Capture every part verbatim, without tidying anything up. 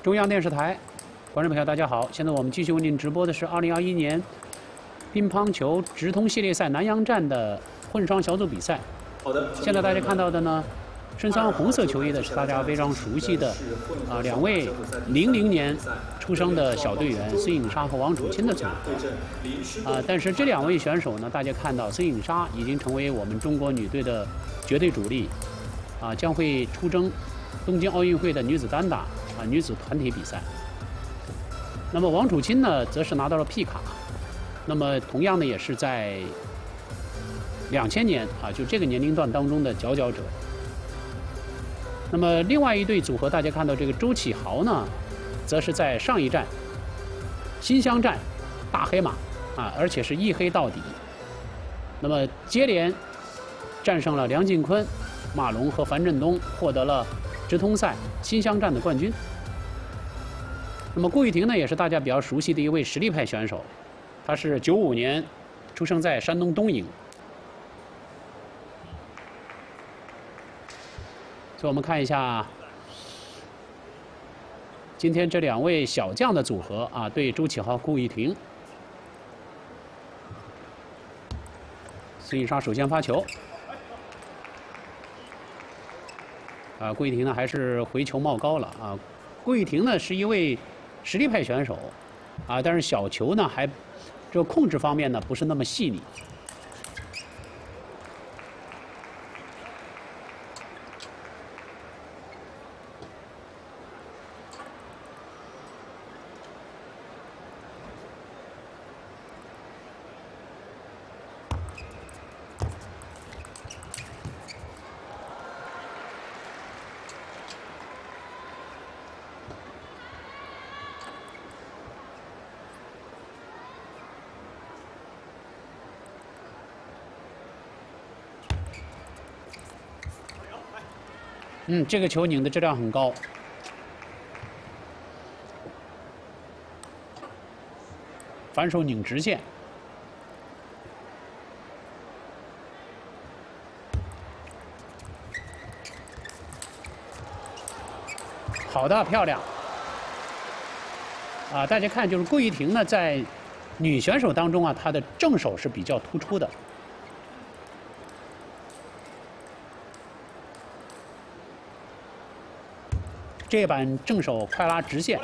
中央电视台，观众朋友，大家好！现在我们继续为您直播的是二零二一年乒乓球直通系列赛南洋站的混双小组比赛。 好的。 现在大家看到的呢，身穿红色球衣的是大家非常熟悉的啊两位零零年出生的小队员孙颖莎和王楚钦的组合。啊，但是这两位选手呢，大家看到孙颖莎已经成为我们中国女队的绝对主力，啊，将会出征东京奥运会的女子单打啊女子团体比赛。那么王楚钦呢，则是拿到了 P 卡。那么同样呢，也是在两千年啊，就这个年龄段当中的佼佼者。那么另外一对组合，大家看到这个周启豪呢，则是在上一站新乡站大黑马啊，而且是一黑到底。那么接连战胜了梁靖昆、马龙和樊振东，获得了直通赛新乡站的冠军。那么顾玉婷呢，也是大家比较熟悉的一位实力派选手，她是九五年出生在山东东营。所以我们看一下今天这两位小将的组合啊，对周启豪、顾玉婷。孙颖莎首先发球，啊，顾玉婷呢还是回球冒高了啊。顾玉婷呢是一位实力派选手，啊，但是小球呢还这个控制方面呢不是那么细腻。嗯，这个球拧的质量很高。反手拧直线。好的，漂亮。啊，大家看，就是顾玉婷呢，在女选手当中啊，她的正手是比较突出的。这板正手快拉直线，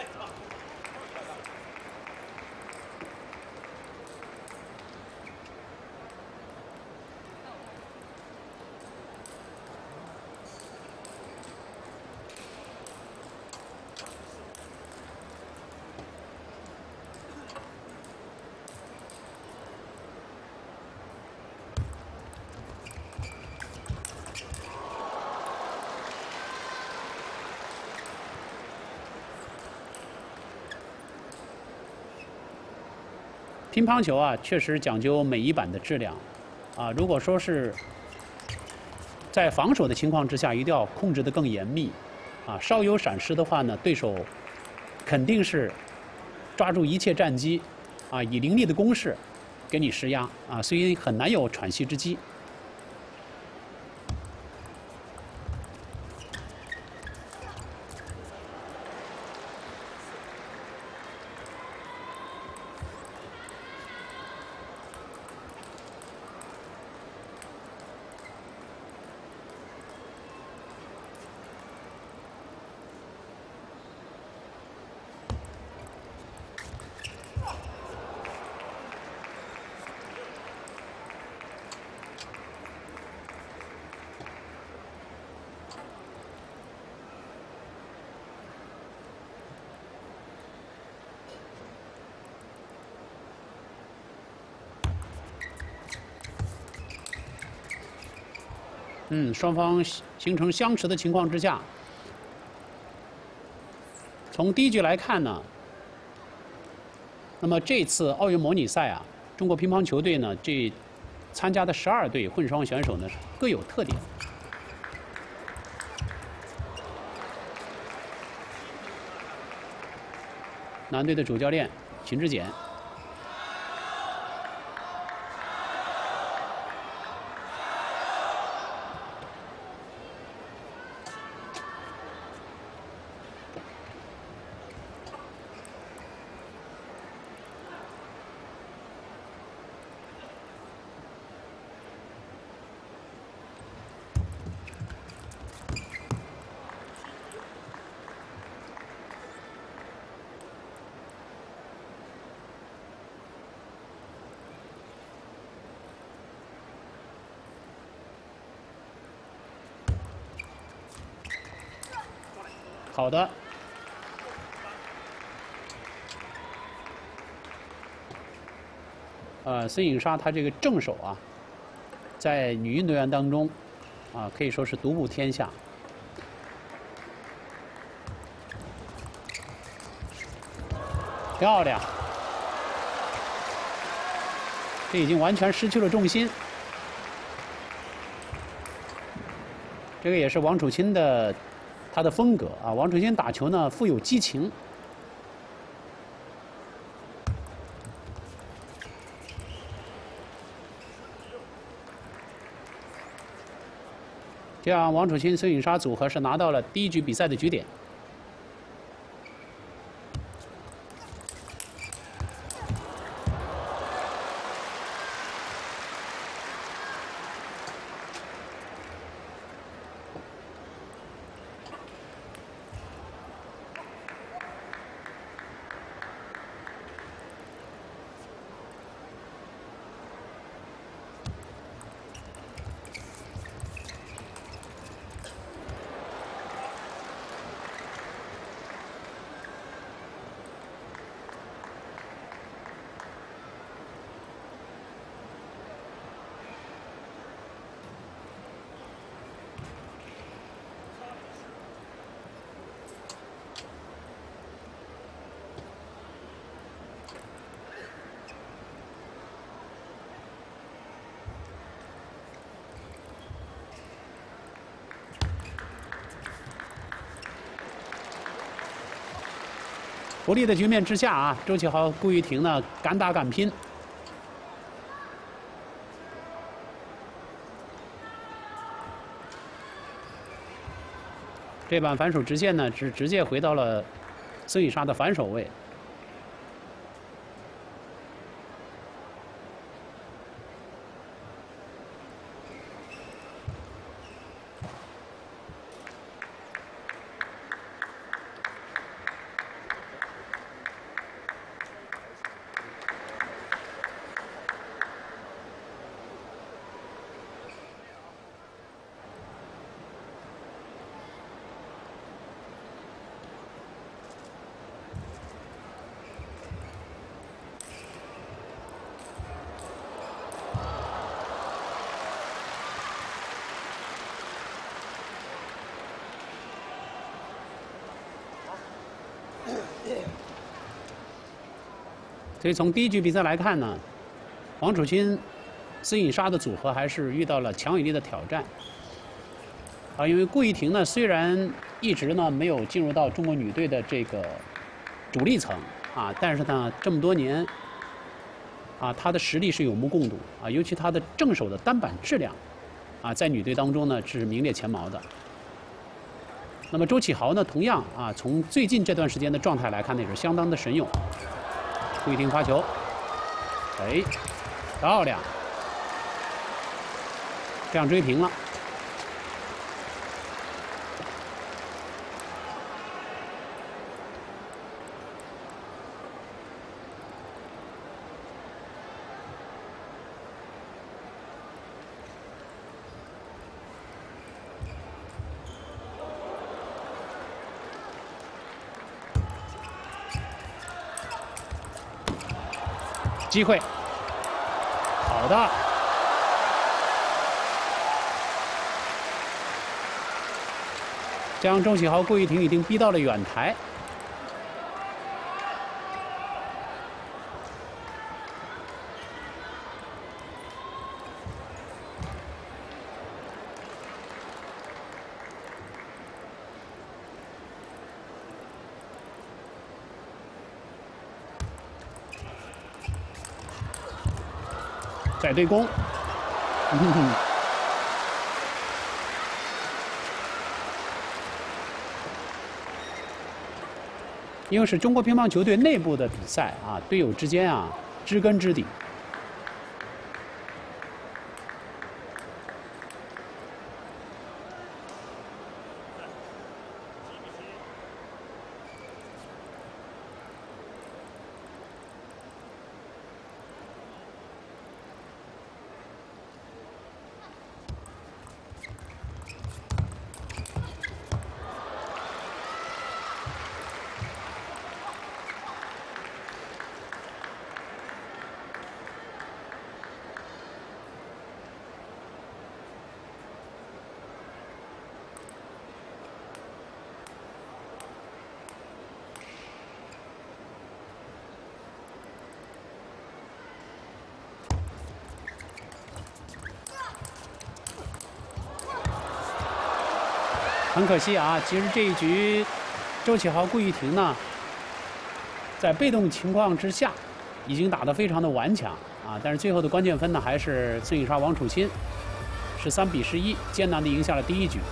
乒乓球啊，确实讲究每一板的质量，啊，如果说是在防守的情况之下，一定要控制得更严密，啊，稍有闪失的话呢，对手肯定是抓住一切战机，啊，以凌厉的攻势给你施压，啊，所以很难有喘息之机。嗯，双方形成相持的情况之下，从第一局来看呢，那么这次奥运模拟赛啊，中国乒乓球队呢，这参加的十二对混双选手呢各有特点。男队的主教练秦志简。 好的。呃，孙颖莎她这个正手啊，在女运动员当中，啊，可以说是独步天下。漂亮！这已经完全失去了重心。这个也是王楚钦的他的风格啊。王楚钦打球呢富有激情。这样，王楚钦、孙颖莎组合是拿到了第一局比赛的局点。不利的局面之下啊，周启豪、顾玉婷呢敢打敢拼。这板反手直线呢，是直接回到了孙颖莎的反手位。所以从第一局比赛来看呢，王楚钦、孙颖莎的组合还是遇到了强有力的挑战。啊，因为顾玉婷呢，虽然一直呢没有进入到中国女队的这个主力层啊，但是呢这么多年，啊，她的实力是有目共睹啊，尤其她的正手的单板质量，啊，在女队当中呢是名列前茅的。那么周启豪呢，同样啊，从最近这段时间的状态来看呢，也是相当的神勇。顾玉婷发球，哎，漂亮，这样追平了。机会，好的，将周启豪、顾玉婷已经逼到了远台。再对攻，嗯、因为是中国乒乓球队内部的比赛啊，队友之间啊知根知底。 很可惜啊，其实这一局周启豪、顾玉婷呢，在被动情况之下，已经打得非常的顽强啊。但是最后的关键分呢，还是孙颖莎、王楚钦十三比十一艰难地赢下了第一局。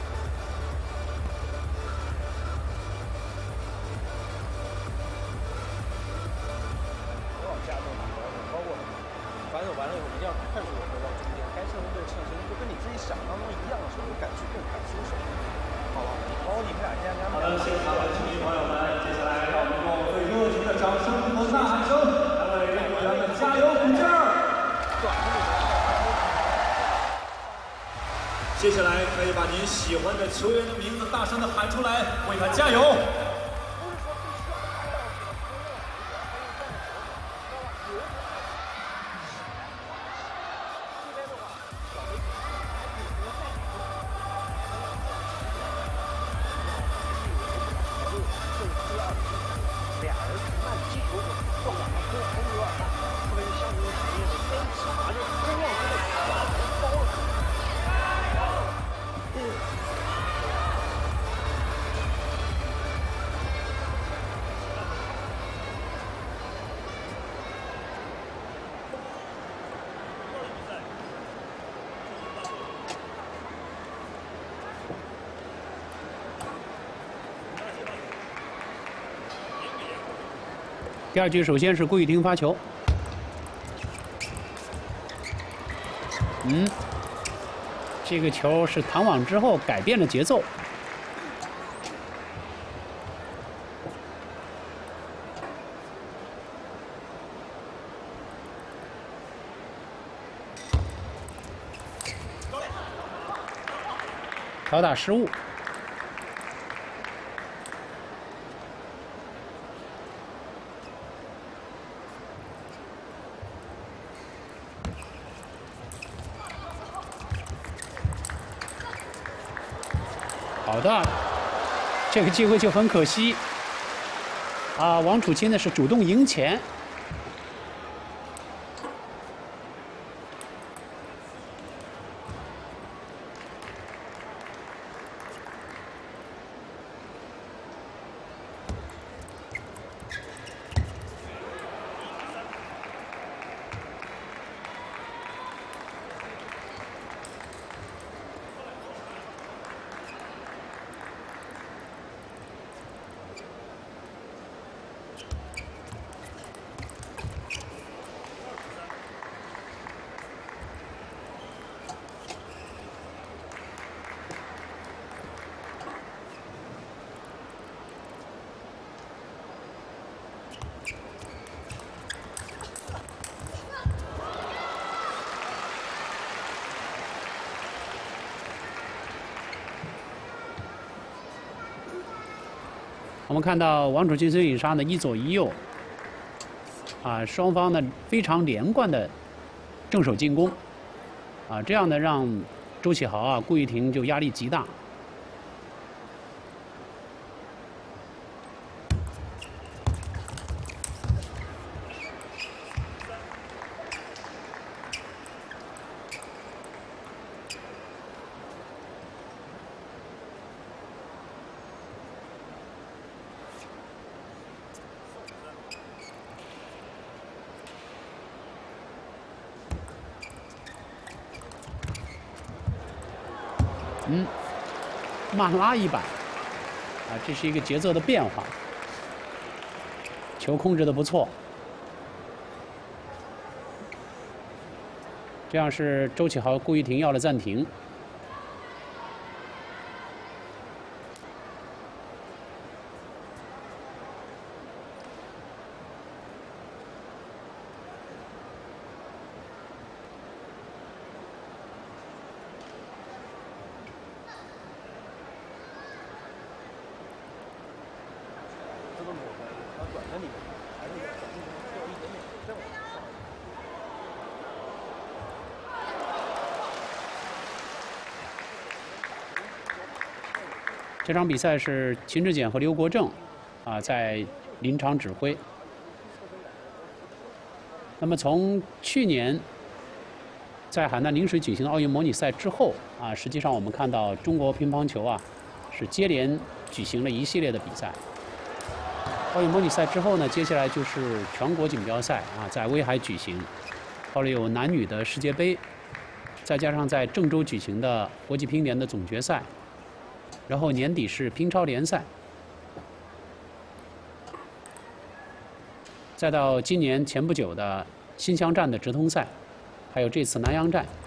接下来可以把您喜欢的球员的名字大声的喊出来，为他加油！ 第二局首先是顾玉婷发球，嗯，这个球是弹网之后改变了节奏。 挑打失误，好的，这个机会就很可惜。啊，王楚钦呢是主动赢前。 我们看到王楚钦、孙颖莎呢一左一右，啊，双方呢非常连贯的正手进攻，啊，这样呢让周启豪啊、顾玉婷就压力极大。 嗯，慢拉一板，啊，这是一个节奏的变化。球控制的不错，这样是周启豪、顾玉婷要了暂停。这场比赛是秦志简和刘国正，啊，在临场指挥。那么从去年在海南陵水举行的奥运模拟赛之后，啊，实际上我们看到中国乒乓球啊， 是接连举行了一系列的比赛。奥运模拟赛之后呢，接下来就是全国锦标赛啊，在威海举行，后来有男女的世界杯，再加上在郑州举行的国际乒联的总决赛，然后年底是乒超联赛，再到今年前不久的新乡站的直通赛，还有这次南阳站。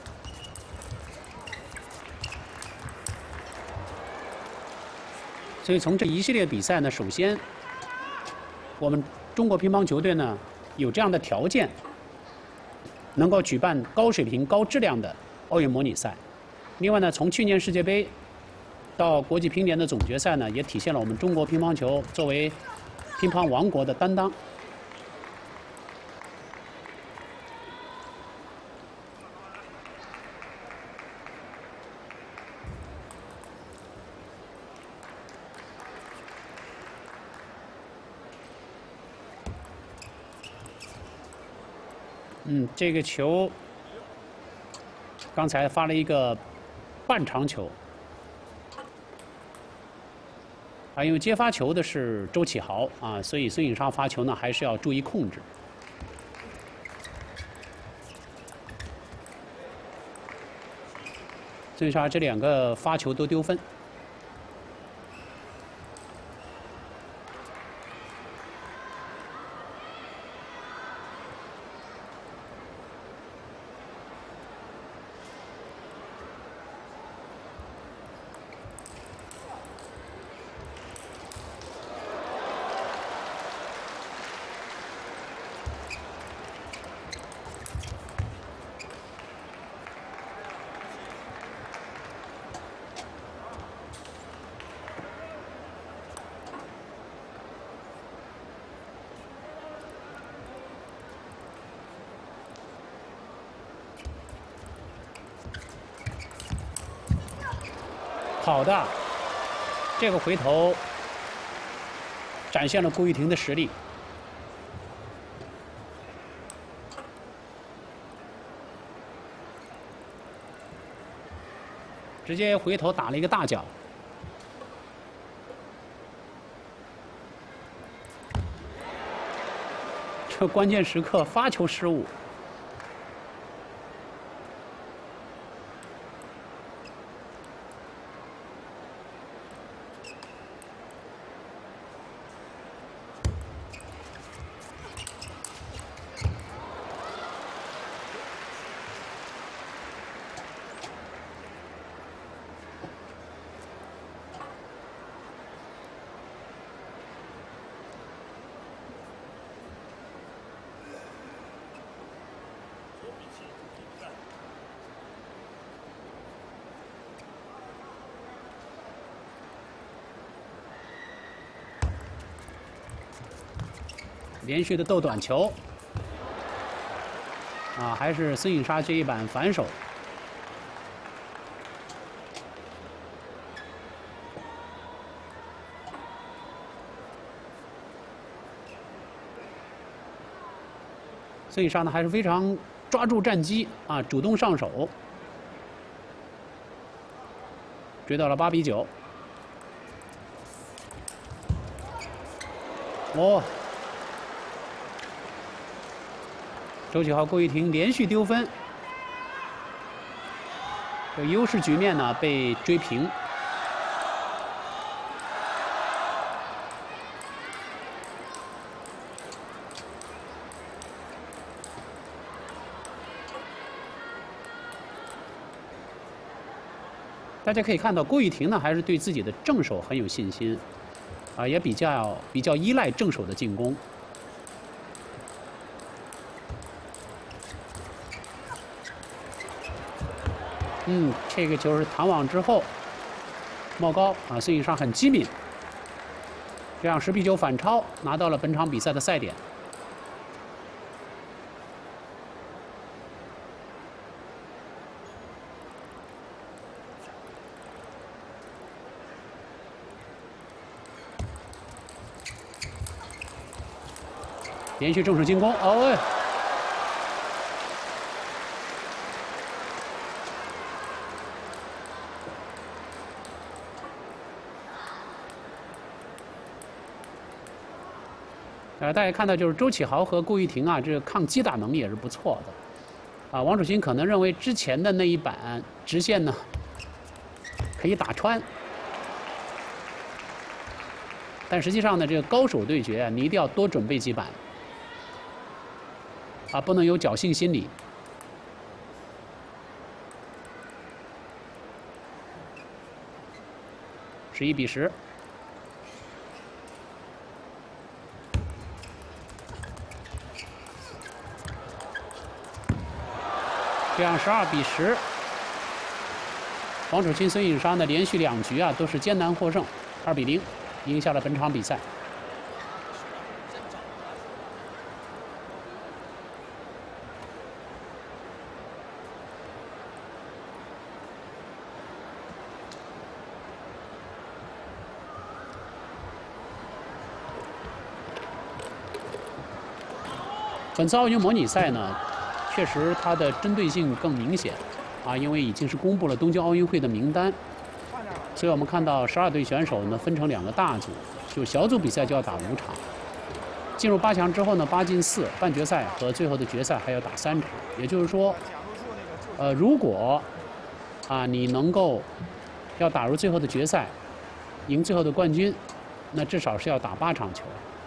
所以从这一系列比赛呢，首先我们中国乒乓球队呢有这样的条件，能够举办高水平、高质量的奥运模拟赛。另外呢，从去年世界杯到国际乒联的总决赛呢，也体现了我们中国乒乓球作为乒乓王国的担当。嗯，这个球刚才发了一个半长球，啊，因为接发球的是周启豪啊，所以孙颖莎发球呢还是要注意控制。孙颖莎这两个发球都丢分。好的，这个回头展现了顾玉婷的实力。直接回头打了一个大脚。这关键时刻发球失误。连续的斗短球，啊，还是孙颖莎这一板反手。孙颖莎呢还是非常抓住战机啊，主动上手，追到了八比九。哦。周启豪、顾玉婷连续丢分，这优势局面呢被追平。大家可以看到，顾玉婷呢还是对自己的正手很有信心，啊，也比较比较依赖正手的进攻。嗯，这个球是弹网之后冒高啊，孙颖莎很机敏，这样十比九反超，拿到了本场比赛的赛点。连续正手进攻，哦喂！ 呃，大家看到就是周启豪和顾玉婷啊，这个抗击打能力也是不错的。啊，王楚钦可能认为之前的那一板直线呢可以打穿，但实际上呢，这个高手对决啊，你一定要多准备几板，啊，不能有侥幸心理。十一比十。 这样十二比十，王楚钦、孙颖莎呢连续两局啊都是艰难获胜，二比零赢下了本场比赛。本次奥运模拟赛呢？ 确实，它的针对性更明显，啊，因为已经是公布了东京奥运会的名单，所以我们看到十二队选手呢分成两个大组，就小组比赛就要打五场，进入八强之后呢，八进四，半决赛和最后的决赛还要打三场，也就是说，呃，如果啊你能够要打入最后的决赛，赢最后的冠军，那至少是要打八场球。